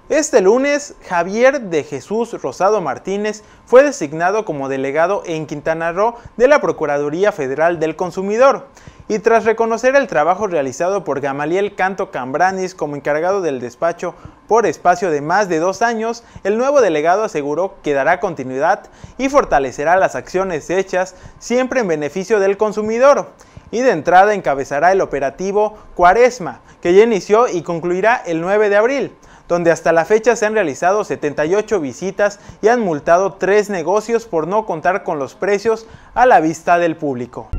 Este lunes, Javier de Jesús Rosado Martínez fue designado como delegado en Quintana Roo de la Procuraduría Federal del Consumidor, y tras reconocer el trabajo realizado por Gamaliel Canto Cambranis como encargado del despacho por espacio de más de 2 años, el nuevo delegado aseguró que dará continuidad y fortalecerá las acciones hechas siempre en beneficio del consumidor. Y de entrada encabezará el operativo Cuaresma, que ya inició y concluirá el 9 de abril. Donde hasta la fecha se han realizado 78 visitas y han multado 3 negocios por no contar con los precios a la vista del público.